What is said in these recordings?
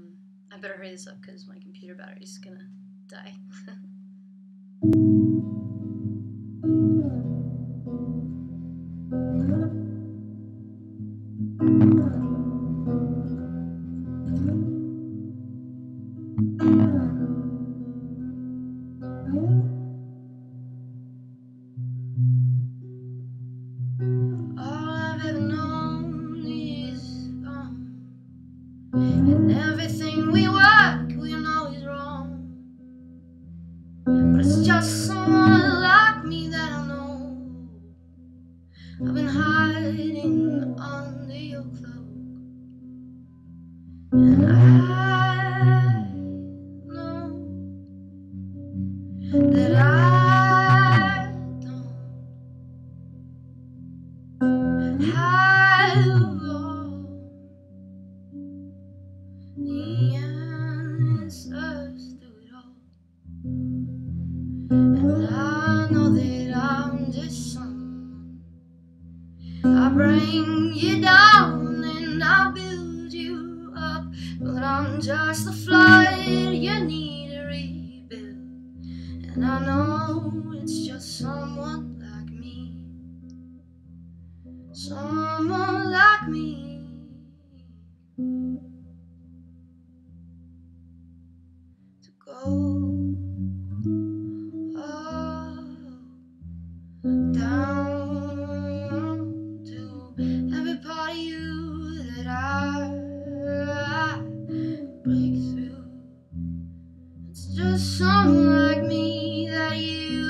I better hurry this up because my computer battery's gonna die. All I've ever known is and everything we know is wrong. But it's just someone like me that I know. I've been hiding under your cloak, and I know that I don't have all the answers to it all. And I know that I'm just someone. I bring you down and I build you up, but I'm just a flood you need to rebuild. And I know it's just someone like me, someone like me, to go down to every part of you that I break through. It's just someone like me that you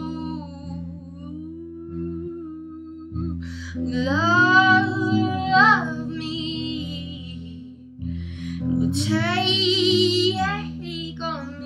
love me, will take on me.